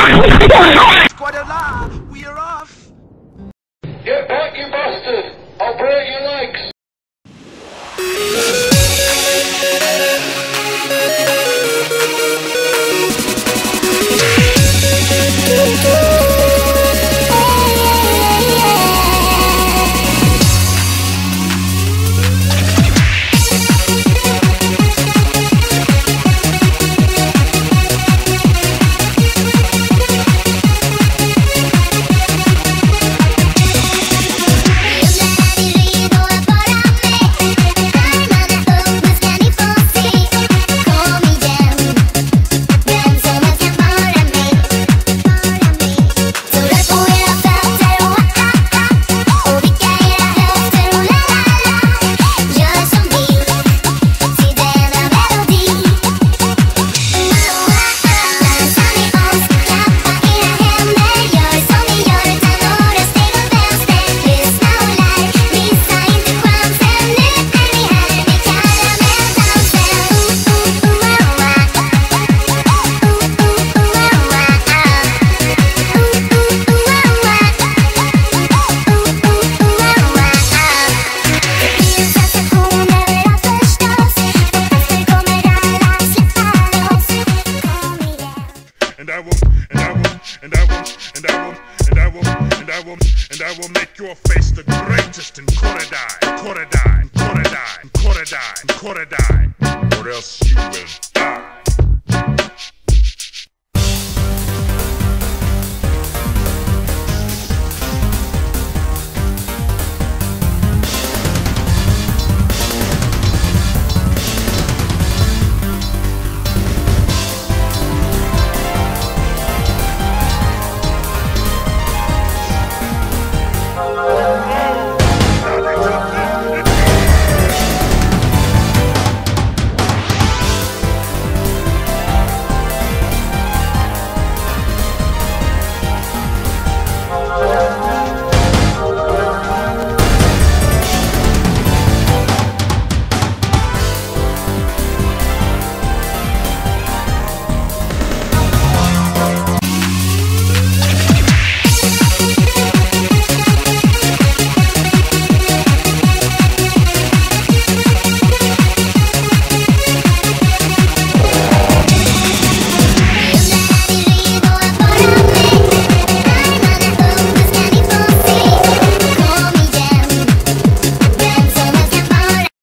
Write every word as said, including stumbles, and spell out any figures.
We are off! Get back, you bastard! I'll break your legs! And I will, and I will, and I will, and I will, and I will, and I will, and I will make your face the greatest in Korodai, Korodai, Korodai, Korodai, Korodai, or else you will